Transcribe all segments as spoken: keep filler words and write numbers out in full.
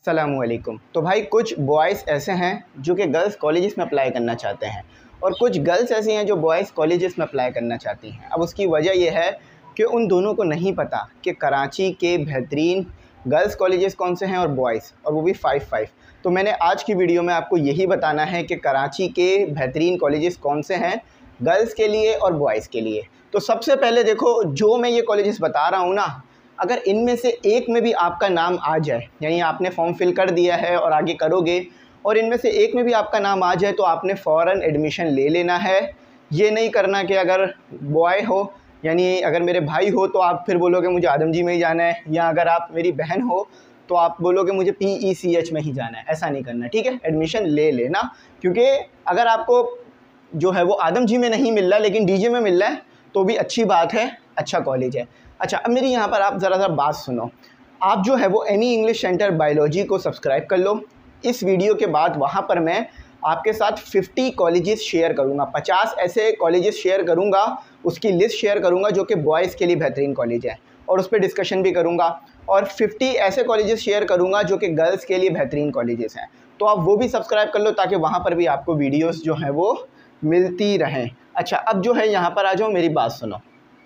अस्सलामुअलैकुम। तो भाई कुछ बॉयज़ ऐसे हैं जो कि गर्ल्स कॉलेजेस में अप्लाई करना चाहते हैं और कुछ गर्ल्स ऐसी हैं जो बॉयज़ कॉलेजेस में अप्लाई करना चाहती हैं। अब उसकी वजह यह है कि उन दोनों को नहीं पता कि कराची के बेहतरीन गर्ल्स कॉलेजेस कौन से हैं और बॉयज़, और वो भी फाइव फाइव। तो मैंने आज की वीडियो में आपको यही बताना है कि कराची के बेहतरीन कॉलेजेस कौन से हैं गर्ल्स के लिए और बॉयज़ के लिए। तो सबसे पहले देखो, जो मैं ये कॉलेजेस बता रहा हूँ ना, अगर इनमें से एक में भी आपका नाम आ जाए, यानी आपने फॉर्म फिल कर दिया है और आगे करोगे, और इनमें से एक में भी आपका नाम आ जाए तो आपने फ़ौरन एडमिशन ले लेना है। ये नहीं करना कि अगर बॉय हो, यानी अगर मेरे भाई हो तो आप फिर बोलोगे मुझे आदम जी में ही जाना है, या अगर आप मेरी बहन हो तो आप बोलोगे मुझे पी ई सी एच में ही जाना है। ऐसा नहीं करना, ठीक है। एडमिशन ले लेना, क्योंकि अगर आपको जो है वो आदम जी में नहीं मिल रहा लेकिन डी जे में मिल रहा है तो भी अच्छी बात है, अच्छा कॉलेज है। अच्छा, अब मेरी यहाँ पर आप ज़रा ज़रा बात सुनो। आप जो है वो एमी इंग्लिश सेंटर बायोलॉजी को सब्सक्राइब कर लो। इस वीडियो के बाद वहाँ पर मैं आपके साथ पचास कॉलेजेस शेयर करूँगा, पचास ऐसे कॉलेजेस शेयर करूँगा, उसकी लिस्ट शेयर करूँगा जो कि बॉयज़ के लिए बेहतरीन कॉलेज है, और उस पर डिस्कशन भी करूँगा। और पचास ऐसे कॉलेजेस शेयर करूँगा जो कि गर्ल्स के लिए बेहतरीन कॉलेजेस हैं। तो आप वो भी सब्सक्राइब कर लो ताकि वहाँ पर भी आपको वीडियोज़ जो हैं वो मिलती रहें। अच्छा, अब जो है यहाँ पर आ जाओ, मेरी बात सुनो।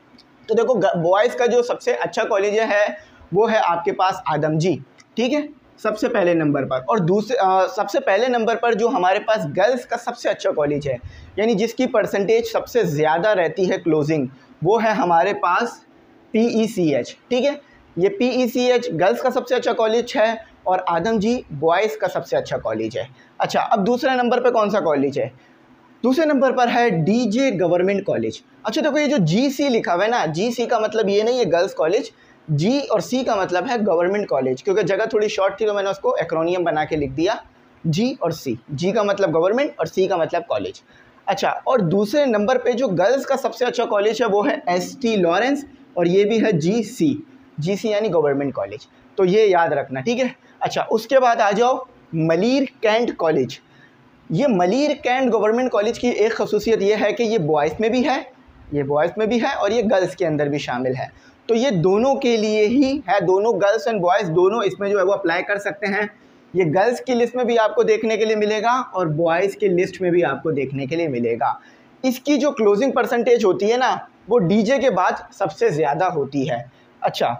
तो देखो, बॉयज़ का जो सबसे अच्छा कॉलेज है वो है आपके पास आदम जी, ठीक है, सबसे पहले नंबर पर। और दूसरे सबसे पहले नंबर पर जो हमारे पास गर्ल्स का सबसे अच्छा कॉलेज है, यानी जिसकी परसेंटेज सबसे ज़्यादा रहती है क्लोजिंग, वो है हमारे पास पी ई सी एच, ठीक है। ये P E C H girls का सबसे अच्छा कॉलेज है और आदम जी बॉयज़ का सबसे अच्छा कॉलेज है। अच्छा, अब दूसरे नंबर पर कौन सा कॉलेज है? दूसरे नंबर पर है डी जे गवर्नमेंट कॉलेज। अच्छा देखो, ये जो जी सी लिखा हुआ है ना, जी सी का मतलब ये नहीं है गर्ल्स कॉलेज, जी और सी का मतलब है गवर्नमेंट कॉलेज, क्योंकि जगह थोड़ी शॉर्ट थी तो मैंने उसको एक्रोनियम बना के लिख दिया, जी और सी। जी का मतलब गवर्नमेंट और सी का मतलब कॉलेज। अच्छा, और दूसरे नंबर पे जो गर्ल्स का सबसे अच्छा कॉलेज है वो है एस टी लॉरेंस, और ये भी है जी सी, जी सी यानी गवर्नमेंट कॉलेज। तो ये याद रखना, ठीक है। अच्छा, उसके बाद आ जाओ मलिर कैंट कॉलेज। ये मलिर कैंट गवर्नमेंट कॉलेज की एक खसूसियत ये है कि ये बॉयज़ में भी है, ये बॉयज़ में भी है और ये गर्ल्स के अंदर भी शामिल है। तो ये दोनों के लिए ही है, दोनों गर्ल्स एंड बॉयज़ दोनों इसमें जो है वो अप्लाई कर सकते हैं। ये गर्ल्स की लिस्ट में भी आपको देखने के लिए मिलेगा और बॉयज़ की लिस्ट में भी आपको देखने के लिए मिलेगा। इसकी जो क्लोजिंग परसेंटेज होती है ना, वो डीजे के बाद सबसे ज़्यादा होती है। अच्छा,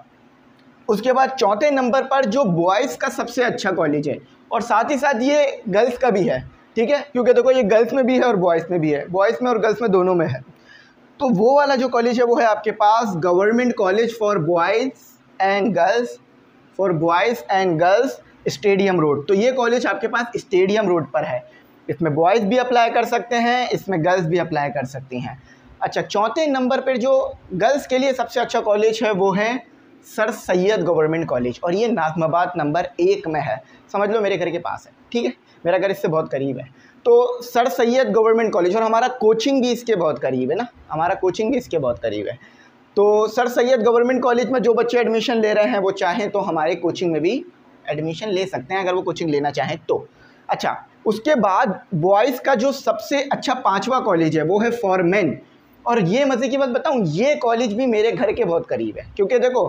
उसके बाद चौथे नंबर पर जो बॉयज़ का सबसे अच्छा कॉलेज है, और साथ ही साथ ये गर्ल्स का भी है, ठीक है, क्योंकि देखो ये गर्ल्स में भी है और बॉयज़ में भी है, बॉयज़ में और गर्ल्स में दोनों में है। तो वो वाला जो कॉलेज है वो है आपके पास government college for boys and girls, for boys and girls stadium road. तो ये कॉलेज आपके पास स्टेडियम रोड पर है। इसमें बॉयज़ भी अप्लाई कर सकते हैं, इसमें गर्ल्स भी अप्लाई कर सकती हैं। अच्छा, चौथे नंबर पर जो गर्ल्स के लिए सबसे अच्छा कॉलेज है वो है सर सैयद गवर्नमेंट कॉलेज, और ये नाज़माबाद नंबर एक में है। समझ लो मेरे घर के पास है, ठीक है, मेरा घर इससे बहुत करीब है। तो सर सैयद गवर्नमेंट कॉलेज, और हमारा कोचिंग भी इसके बहुत करीब है ना, हमारा कोचिंग भी इसके बहुत करीब है। तो सर सैयद गवर्नमेंट कॉलेज में जो बच्चे एडमिशन ले रहे हैं वो चाहें तो हमारे कोचिंग में भी एडमिशन ले सकते हैं, अगर वो कोचिंग लेना चाहें तो। अच्छा, उसके बाद बॉयज़ का जो सबसे अच्छा पाँचवा कॉलेज है वो है फॉर मेन, और ये मज़े की बात बताऊँ, ये कॉलेज भी मेरे घर के बहुत करीब है। क्योंकि देखो,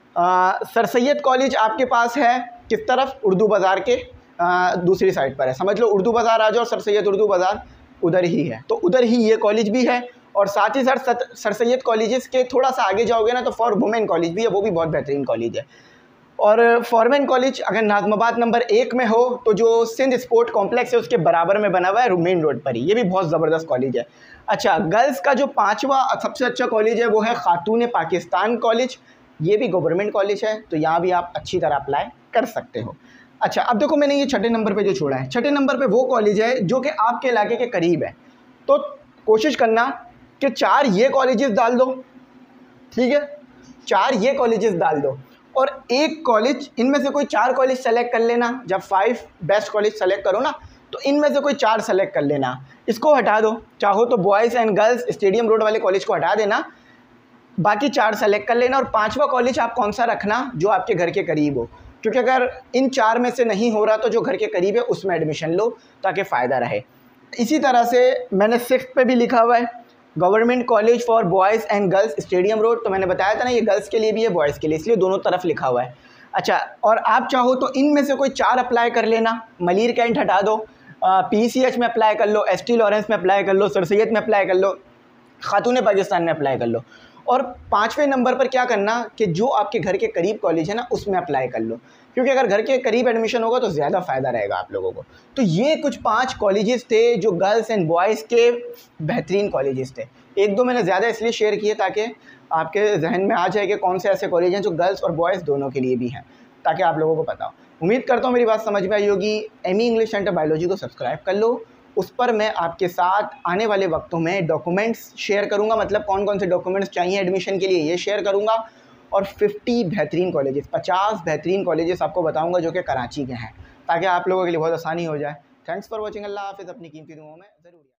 आ, सर सैयद कॉलेज आपके पास है किस तरफ, उर्दू बाज़ार के आ, दूसरी साइड पर है। समझ लो उर्दू बाज़ार आ जाओ, सर सैयद उर्दू बाज़ार उधर ही है, तो उधर ही ये कॉलेज भी है। और साथ ही साथ सर सैयद कॉलेजेस के थोड़ा सा आगे जाओगे ना तो फॉर वुमेन कॉलेज भी है, वो भी बहुत बेहतरीन कॉलेज है। और फॉरमेन कॉलेज अगर नाज़माबाद नंबर एक में हो तो जो सिंध स्पोर्ट कॉम्प्लेक्स है उसके बराबर में बना हुआ है, मेन रोड पर ही, ये भी बहुत ज़बरदस्त कॉलेज है। अच्छा, गर्ल्स का जो पाँचवा सबसे अच्छा कॉलेज है वो है खातून पाकिस्तान कॉलेज, ये भी गवर्नमेंट कॉलेज है, तो यहाँ भी आप अच्छी तरह अप्लाई कर सकते हो। अच्छा, अब देखो मैंने ये छठे नंबर पे जो छोड़ा है, छठे नंबर पे वो कॉलेज है जो कि आपके इलाके के करीब है। तो कोशिश करना कि चार ये कॉलेजेस डाल दो, ठीक है, चार ये कॉलेजेस डाल दो, और एक कॉलेज, इनमें से कोई चार कॉलेज सेलेक्ट कर लेना। जब फाइव बेस्ट कॉलेज सेलेक्ट करो ना तो इनमें से कोई चार सेलेक्ट कर लेना, इसको हटा दो। चाहो तो boys and girls stadium road वाले कॉलेज को हटा देना, बाकी चार सेलेक्ट कर लेना, और पाँचवा कॉलेज आप कौन सा रखना, जो आपके घर के करीब हो, क्योंकि अगर इन चार में से नहीं हो रहा तो जो घर के करीब है उसमें एडमिशन लो ताकि फ़ायदा रहे। इसी तरह से मैंने सिक्स पे भी लिखा हुआ है government college for boys and girls stadium road, तो मैंने बताया था ना ये गर्ल्स के लिए भी है बॉयज़ के लिए, इसलिए दोनों तरफ लिखा हुआ है। अच्छा, और आप चाहो तो इनमें से कोई चार अप्लाई कर लेना। मलीर कैंट हटा दो, पी सी एच में अप्लाई कर लो, एस टी लॉरेंस में अप्लाई कर लो, सर सैयद में अप्लाई कर लो, खातून पाकिस्तान में अप्लाई कर लो। और पाँचवें नंबर पर क्या करना कि जो आपके घर के करीब कॉलेज है ना उसमें अप्लाई कर लो, क्योंकि अगर घर के करीब एडमिशन होगा तो ज़्यादा फ़ायदा रहेगा आप लोगों को। तो ये कुछ पांच कॉलेजेस थे जो गर्ल्स एंड बॉयज़ के बेहतरीन कॉलेजेस थे। एक दो मैंने ज़्यादा इसलिए शेयर किए ताकि आपके जहन में आ जाए कि कौन से ऐसे कॉलेज हैं जो गर्ल्स और बॉयज़ दोनों के लिए भी हैं, ताकि आप लोगों को पता हो। उम्मीद करता हूँ मेरी बात समझ में आई होगी। एमी इंग्लिश सेंटर बायोलॉजी को सब्सक्राइब कर लो, उस पर मैं आपके साथ आने वाले वक्तों में डॉक्यूमेंट्स शेयर करूंगा, मतलब कौन कौन से डॉक्यूमेंट्स चाहिए एडमिशन के लिए ये शेयर करूंगा। और पचास बेहतरीन कॉलेजेस पचास बेहतरीन कॉलेजेस आपको बताऊंगा जो कि कराची के हैं, ताकि आप लोगों के लिए बहुत आसानी हो जाए। Thanks for watching. अल्लाह हाफ़िज़। अपनी कीमती दुआओं में ज़रूर